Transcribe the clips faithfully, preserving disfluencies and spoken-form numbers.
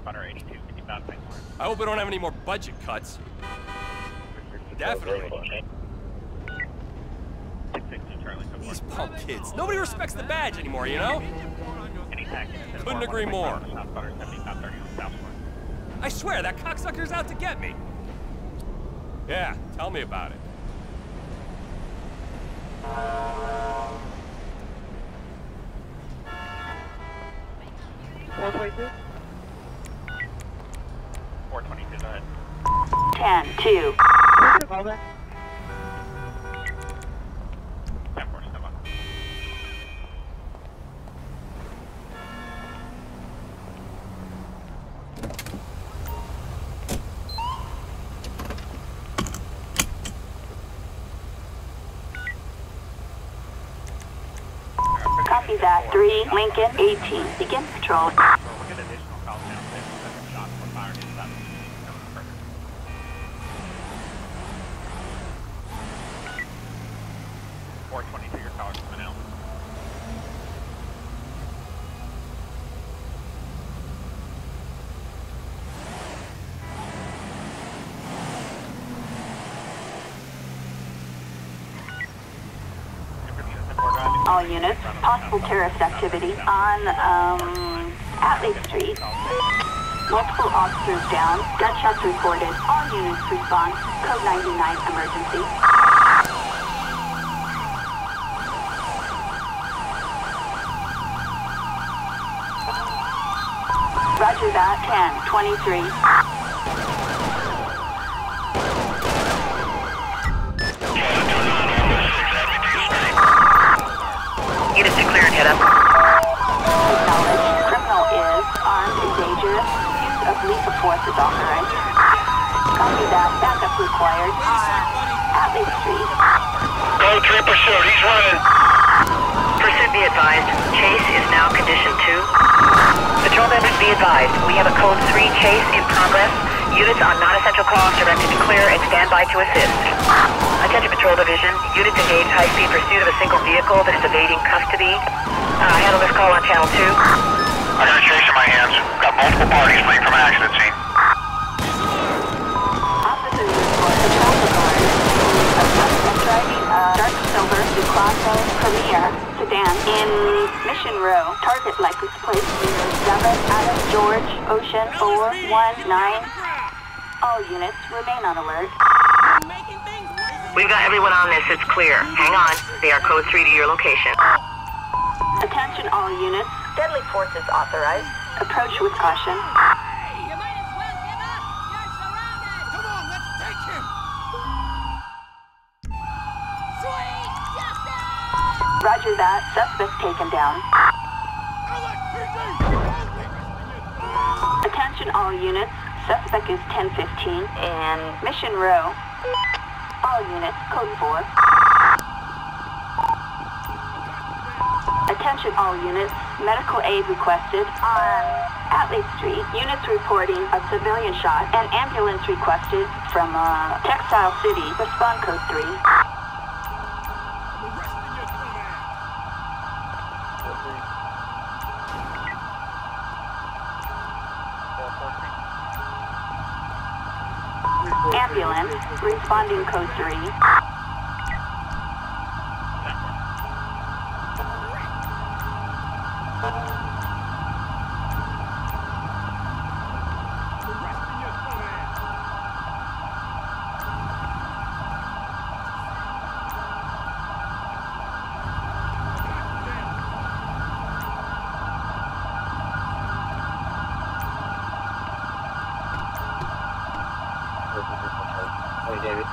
I hope we don't have any more budget cuts. Definitely. These punk kids. Nobody respects the badge anymore, you know? Couldn't agree more. I swear, that cocksucker's out to get me. Yeah, tell me about it. four twenty-two? four twenty-two, go ahead. ten two. Call back. ten four, step on. Copy that. three, Lincoln, eighteen. Begin patrol. We'll get additional calls down six, seven shots for firing inside the four twenty-two, your caller's coming out. All units, possible terrorist activity on, um, Atlee Street. Multiple officers down. Gunshots reported. All units respond. Code ninety-nine emergency. Roger that. ten twenty-three. Units declared, head up. Acknowledged. Criminal is armed and dangerous. Use of lethal force is authorized. Copy that. Backup required. Atlee Street. Code three pursuit, he's running. Pursuit be advised. Chase is now condition two. Patrol members be advised. We have a code three chase in progress. Units on non-essential calls directed to clear and stand by to assist. Attention Patrol Division. Units engaged high-speed pursuit of a single vehicle that is evading custody. Uh, handle this call on channel two. I got a chase in my hands. Got multiple parties fleeing from an accident scene. Officers report the traffic guard. A suspect driving a dark silver Ducato Premier sedan in Mission Row. Target license plate near seven Adam George Ocean four one nine. All units remain on alert. We've got everyone on this. It's clear. Hang on. They are code three to your location. Attention all units. Deadly force is authorized. Approach with caution. Hey, you might as well give up. You're surrounded. Come on, let's take him! Sweet justice! Roger that. Suspect taken down. L S P D, hold it! Attention all units. Suspect is ten fifteen in Mission Row. All units, code four. Attention all units. Medical aid requested on Atlee Street. Units reporting a civilian shot. An ambulance requested from uh, Textile City. Respond code three. Ambulance, responding code three. Hey, David.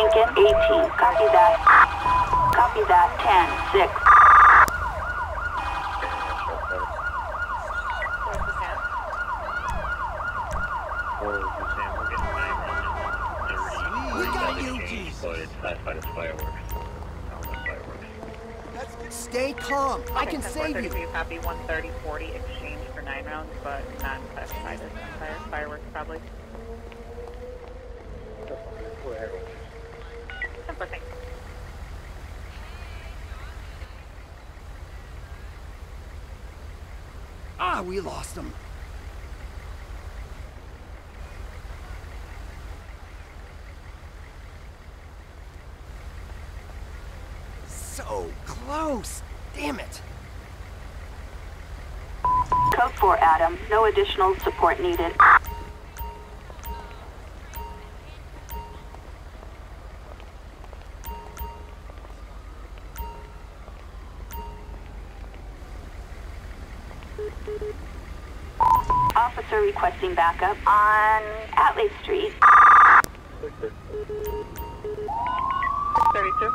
Lincoln eighteen. Copy that. Copy that. ten six. We got you, Jesus. But it's classified as fireworks. Not fireworks. Stay calm. I can save you. Copy one thirty forty exchange for nine rounds, but not classified as fire, fireworks probably. Simple thing. Ah, we lost him. So close. Damn it. Code four, Adam. No additional support needed. Officer requesting backup on Atlee Street. thirty-two.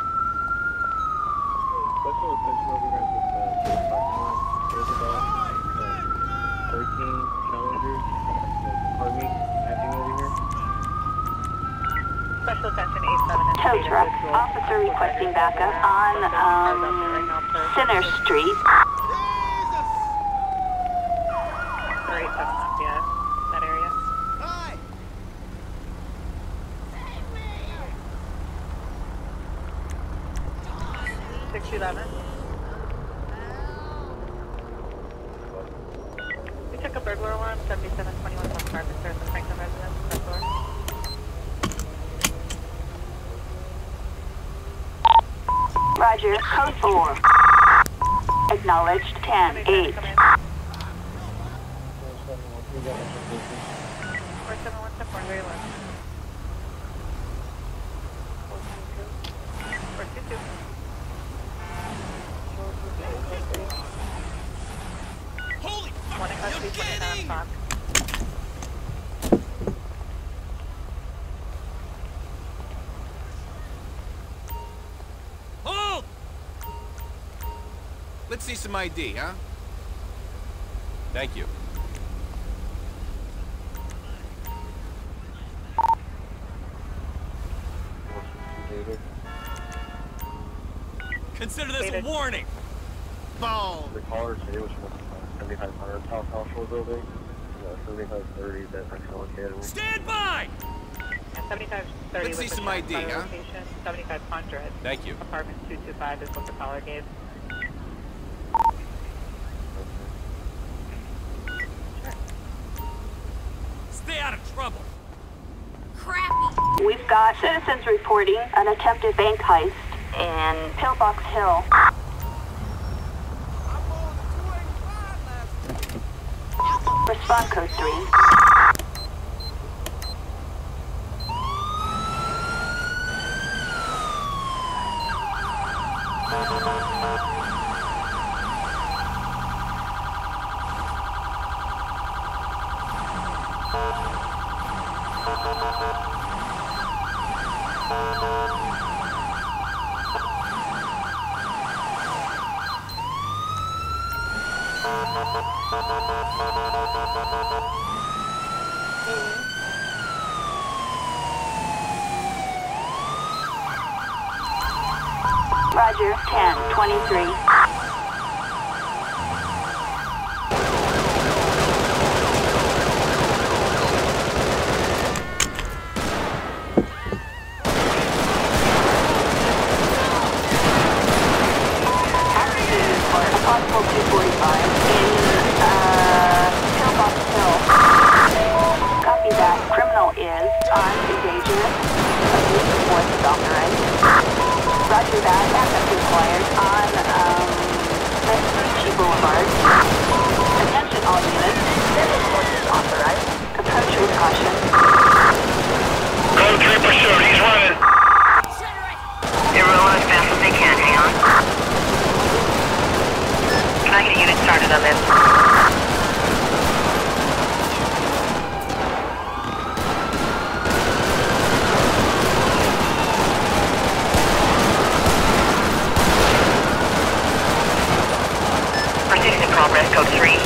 thirteen challengers. Pardon me, acting over here. Special attention eight seven and Tow truck. Officer requesting backup on um, Center Street. Or eight seven up, yeah, that area. Hi. six eleven. We took a burglar alarm, seventy-seven twenty-one West Market, sir, the Franklin residence, front door. Roger. Code four. Acknowledged. ten eight. Four seven one step one, very low. Four two two. Holy fuck! One in Are you custody, twenty-nine kidding? o'clock. Hold! Let's see some I D, huh? Thank you. Consider this a warning. Boom! The caller today was from seventy-five hundred South House Building. seventy-five thirty, that's Excel Academy. Stand by! seventy-five thirty Let's with see the some I D, fire huh? location. seventy-five hundred. Thank you. Apartment two two five is what the caller gave. Stay out of trouble. Crappy. We've got citizens reporting an attempted bank heist in Pillbox Hill. Respond code three. Roger, ten twenty-three. A possible two forty-five in uh, Pillbox Hill. Copy that. Criminal is armed endangerment. Abuse of force is authorized. Roger that. Backup required on um, Vespucci Boulevard. Attention all units. Deadly force is authorized. Approach with caution. Code three pursuit, he's running. Everyone as fast as they can, hang on. Can I get a unit started on this? code three.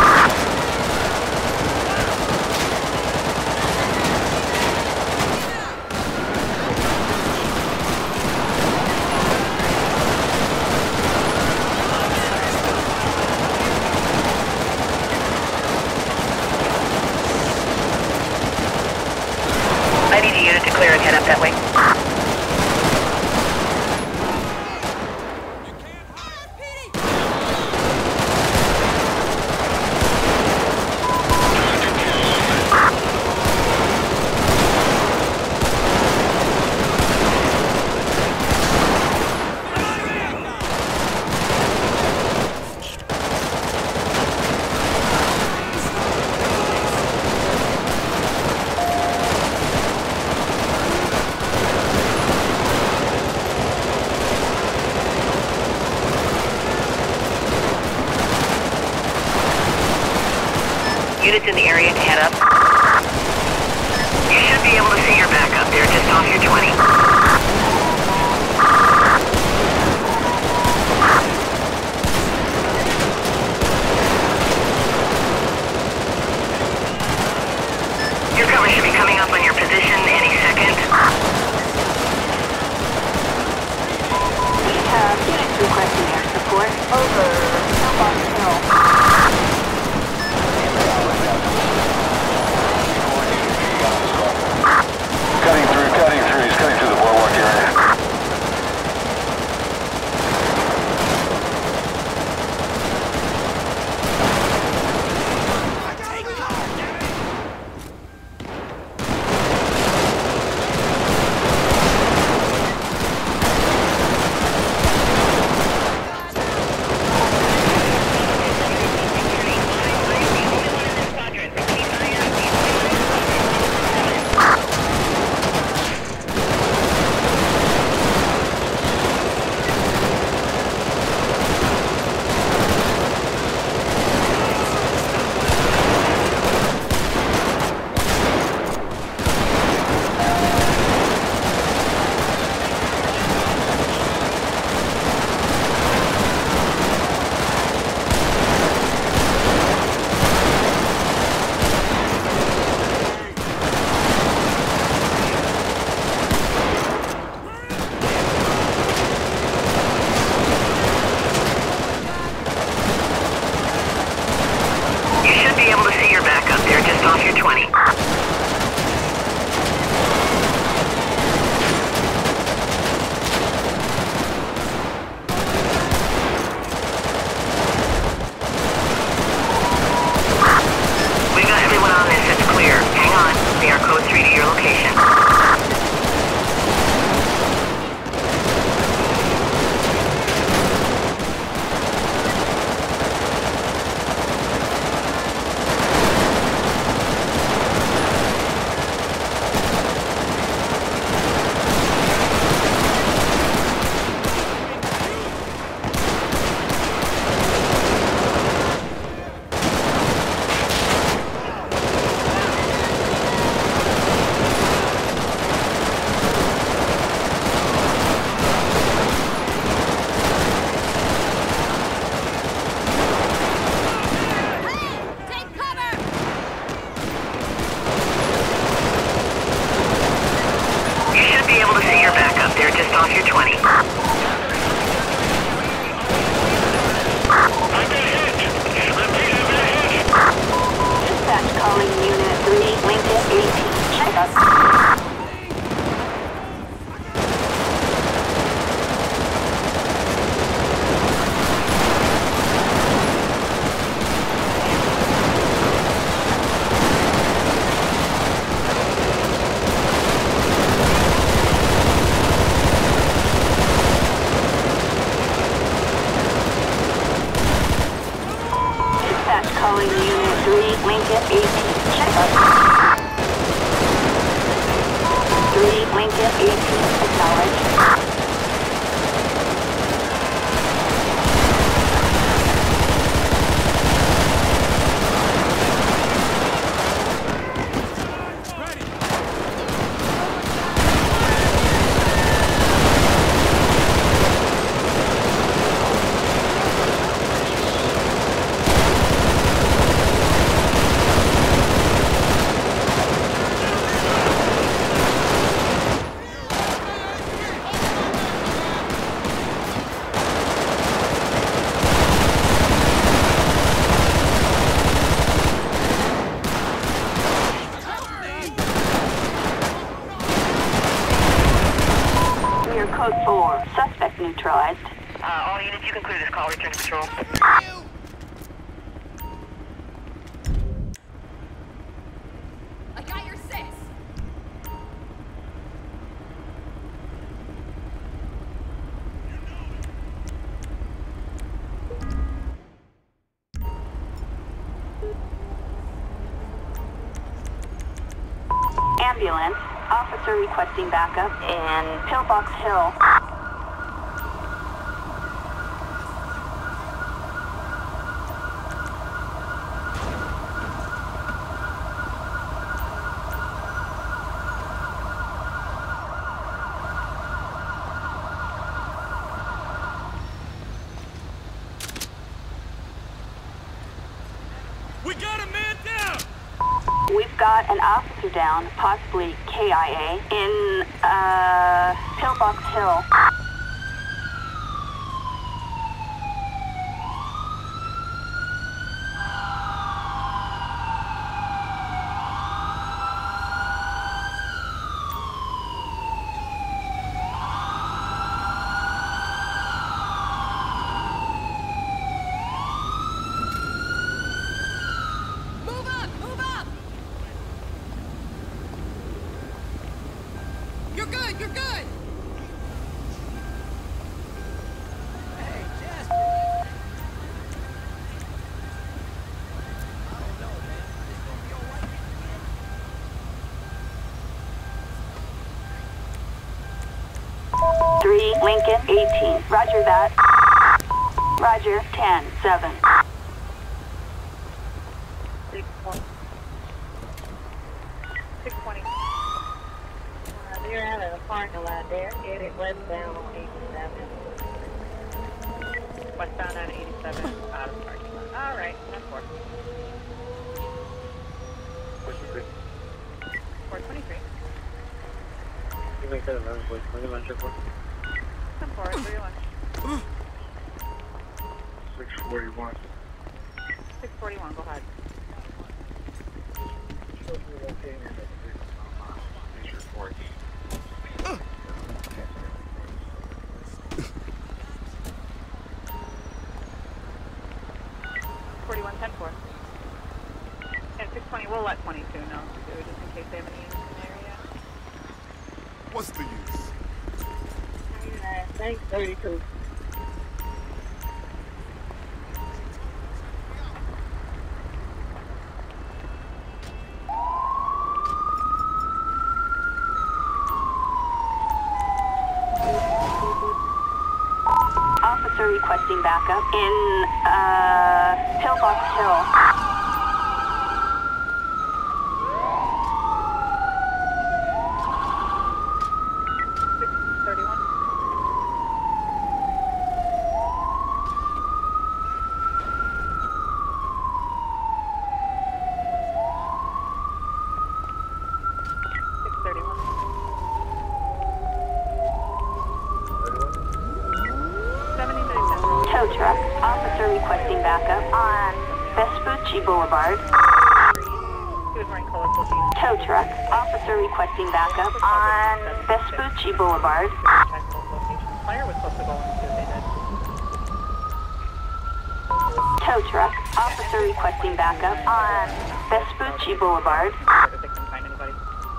I need a unit to clear and head up that way. Units in the area to head up. You should be able to see your backup. They're just off your twenty. Your cover should be coming up on your position any second. We have units requesting air support. Over. Snowbox Hill. Cutting through, cutting through. He's cutting through the boardwalk area. Code four, suspect neutralized. Uh, all units, you can clear this call. Return to patrol. I got your six. Ambulance. Officer requesting backup in Pillbox Hill. We got a man down! We've got an officer down, possibly K I A, in, uh, Pillbox Hill. Move up! Move up! You're good! You're good! Hey, Jasper. three, Lincoln, eighteen. Roger that. Roger, ten, seven. six twenty. Uh, they're out of the parking lot there. Get it westbound on eighty-seven. Westbound on eighty-seven, out of the parking lot. All right, that's four. four twenty-three. You make that a noise, boys. Bring him on, check one. ten four, three one. six forty-one. six forty-one, go ahead. Please report. forty-one, ten four. And six twenty, we'll let twenty-two know, too, just in case they have any units in the area. What's the use? Thanks, thirty-two. Officer requesting backup in, uh, Pillbox Hill. six thirty-one. six thirty-one. seventy thirty-seven. Tow truck. Officer requesting backup on Vespucci Boulevard. He was wearing colorful jeans. Tow truck. Officer requesting backup on Vespucci Boulevard. Check both locations. Fire was supposed to go in too, they did. Tow truck. Officer requesting backup on Vespucci Boulevard. If they can find anybody.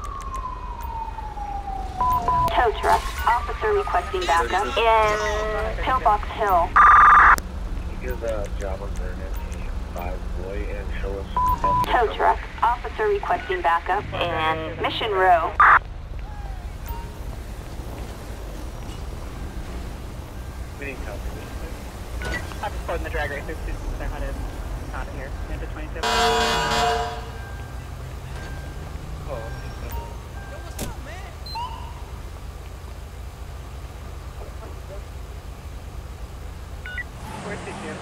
Tow truck. Officer requesting backup in Pillbox Hill. You give a job on there, five boy, and show us. Tow truck. Officer requesting backup in Mission Row. We need copy. I'm just quoting the drag racers too, since they're headed out of here into twenty-two. Oh, Yo, what's up, man? Where's C two?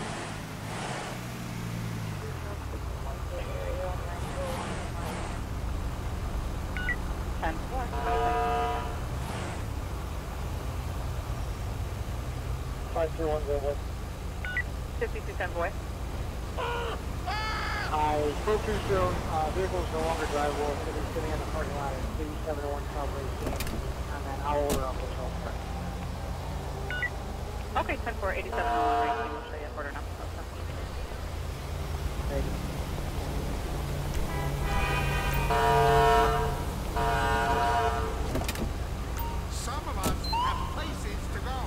ten four. five three one zero one. fifty-two ten boy. I spoke too soon. Uh, vehicle is no longer drivable. It's going to be sitting in the parking lot at eighty-seven oh one South Lake, and then I'll order a hotel. Okay, ten four, eighty-seven oh one, right, we'll show you order number. Thank you. Some of us have places to go.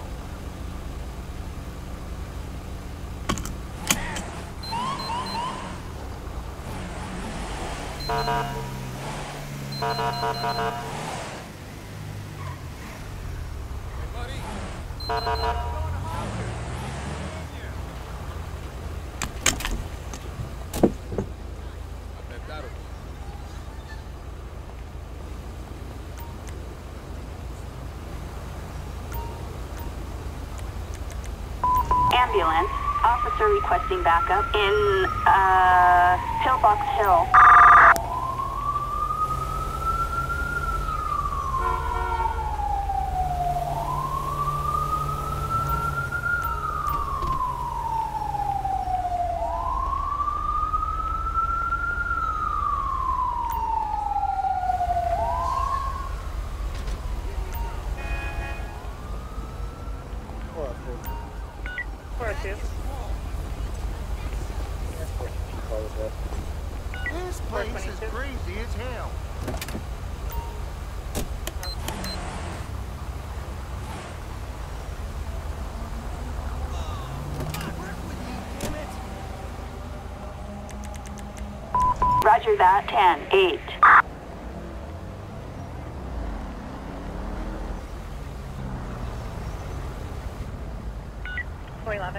Ambulance. Officer requesting backup in, uh, Pillbox Hill. four oh two. four oh two. Yeah, four oh two. Call it that. This place is crazy as hell. Roger that, ten eight. four eleven.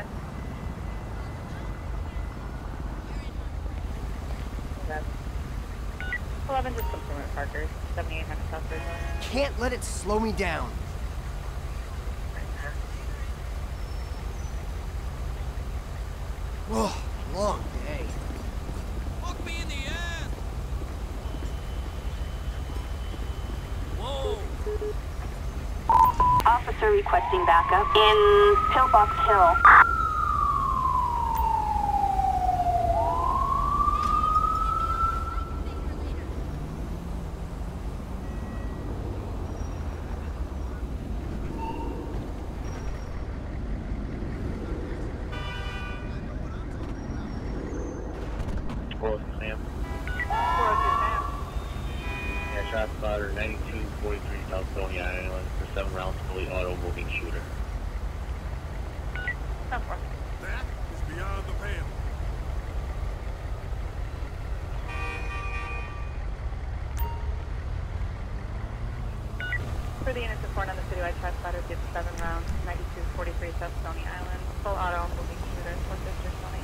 eleven just comes from Parker, seventy-eight hundred South Bridge. Can't let it slow me down. Oh, long day. Fuck me in the ass! Whoa! Officer requesting backup in Pillbox Hill. four oh two Sam. four oh two Sam. Yeah, shot spotter ninety-two forty-three South Stony Island for seven rounds, fully auto moving shooter. ten four. That is beyond the pale. For the units of four on the citywide shot spotter, did seven rounds, ninety-two forty-three South Stony Island, full auto moving shooter, four sister Stony.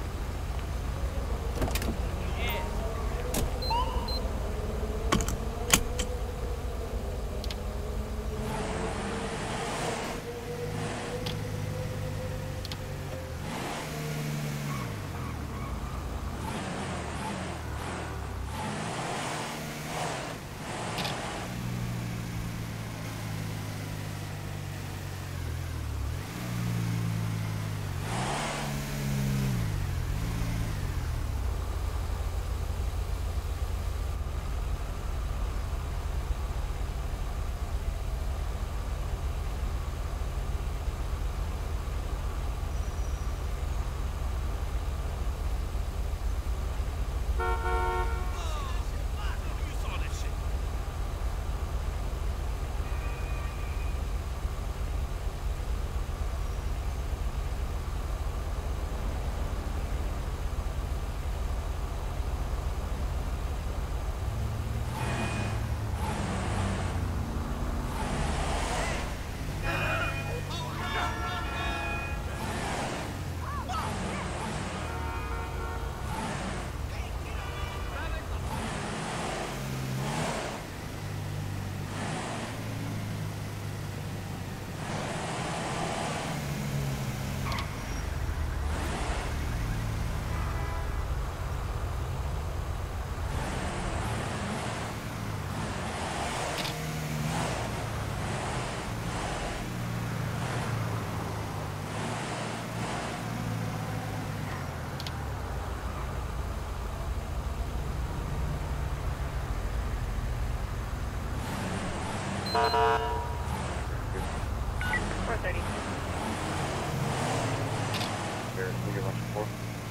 You're one four.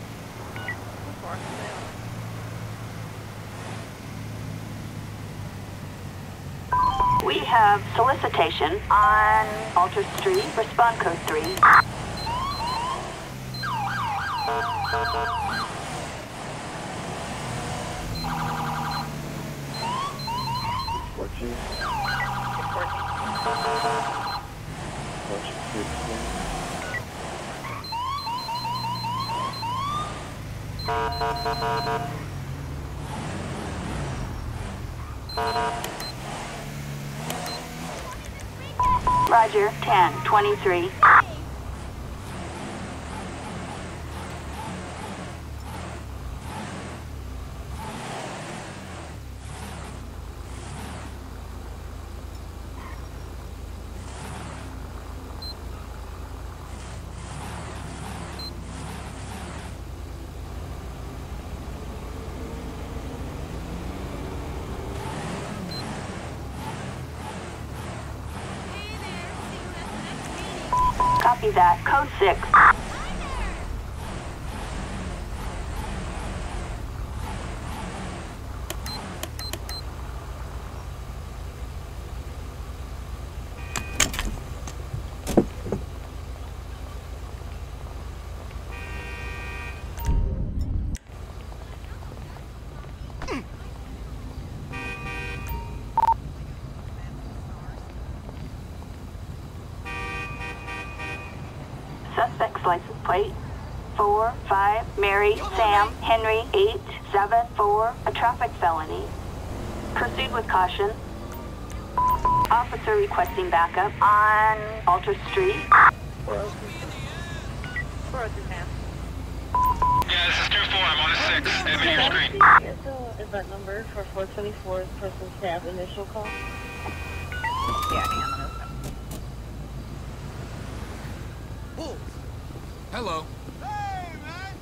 We have solicitation on Alter Street. Respond code three. Fourteen. Fourteen. Fourteen. Roger, ten twenty-three. Copy that. Code six. Suspect's license plate four five Mary Sam Henry eight seven four, a traffic felony. Proceed with caution. Officer requesting backup on Alter Street. Yeah, this is two four. I'm on a six. Admin your screen. Is, uh, is that number for four twenty-four person staff initial call? Yeah, hang on. Hello. Hey, man!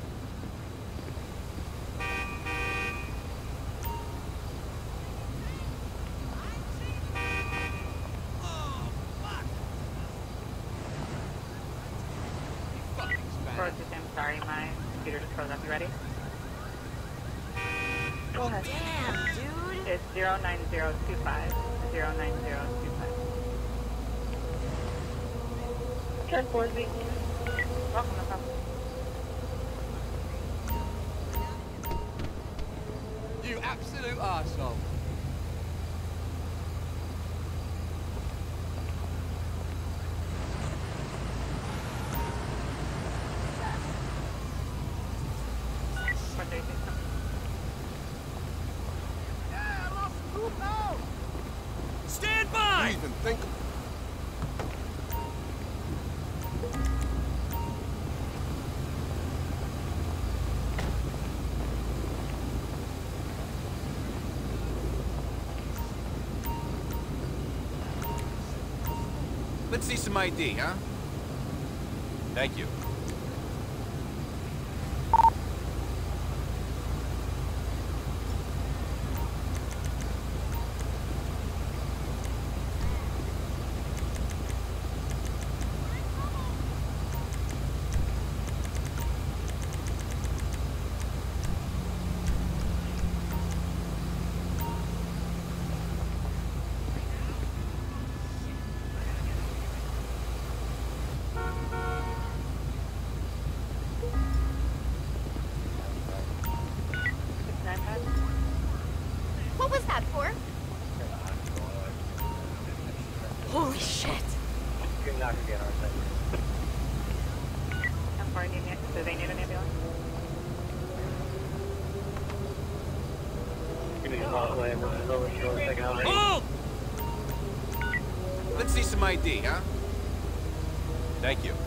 Road system, sorry, my computer just froze up. You ready? Go ahead. Damn, dude. It's zero nine zero two five. zero nine zero two five. ten four Z. Welcome, no problem. You absolute arsehole. What day is it? Yeah, I lost the group now. Stand by! Even think of Let's see some I D, huh? Thank you. What was that for? Holy shit. You're not gonna get our side. How far do you need? Do they need an ambulance? You're gonna get all the way over the over shore, second out. Hold! Let's see some I D, huh? Thank you.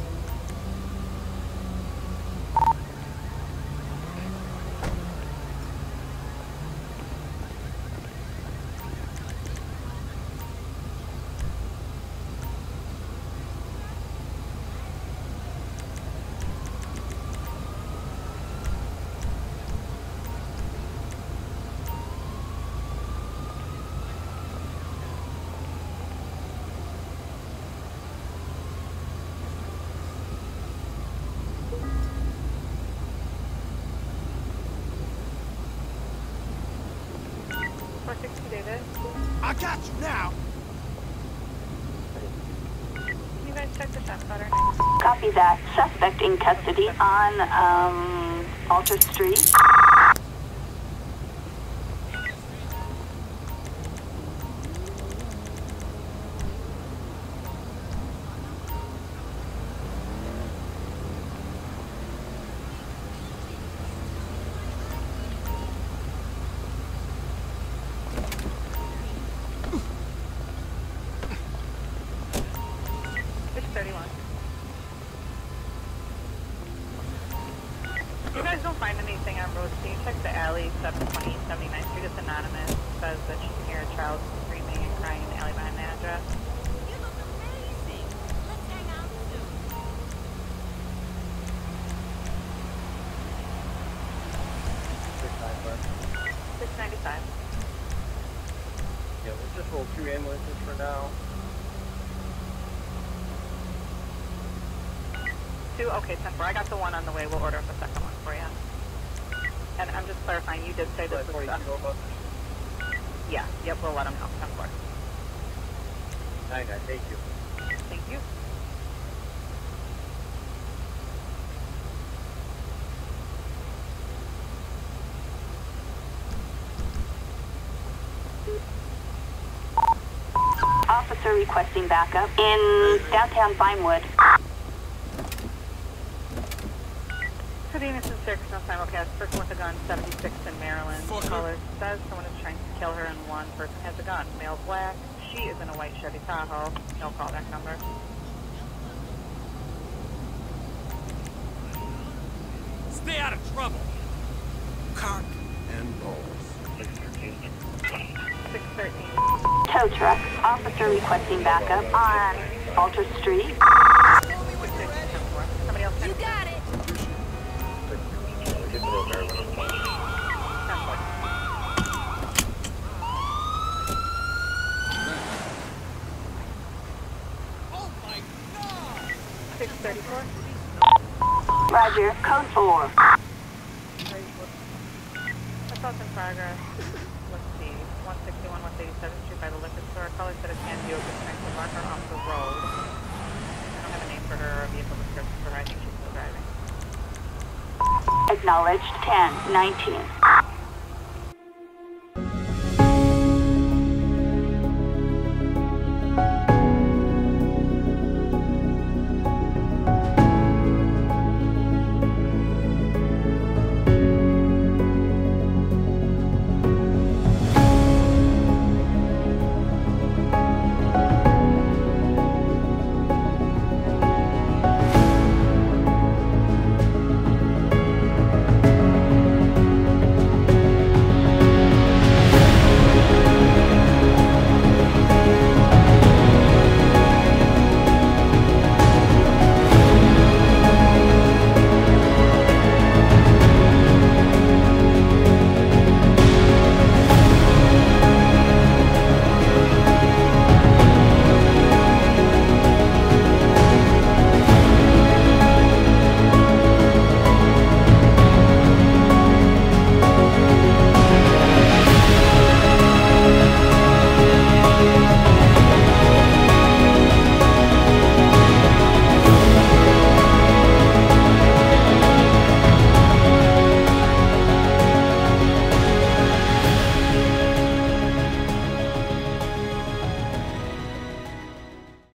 check the shot spotter. Copy that. Suspect in custody on, um, Alter Street. thirty-one. If you guys don't find anything on road, can you check the alley, seven twenty seventy-ninth Street? It's anonymous. It says that she can hear a child screaming and crying in the alley behind the address. You look amazing. Let's hang out soon. six ninety-five. Yeah, let's just roll two ambulances for now. Two? Okay, ten four. I got the one on the way. We'll order up a second one for you. And I'm just clarifying, you did say this was stuff. Yeah, yep, we'll let them know. ten four. Alright, guys, thank you. Thank you. Officer requesting backup in downtown Vinewood. City Innocent six, no simulcast. Person with a gun, seventy-sixth in Maryland. Caller says someone is trying to kill her and one person has a gun. Male black. She is in a white Chevy Tahoe. No callback number. Stay out of trouble. Cock and roll. six thirteen. Tow truck. Officer requesting backup on Alter Street. Somebody else. You got it. six thirty-four. Roger. Code four. Assault in progress. Let's see. one sixty-one West eighty-seventh Street by the liquor store. Caller said a can vehicle was trying to run her off the road. I don't have a name for her or a vehicle description for her. I think she's still driving. Acknowledged ten nineteen.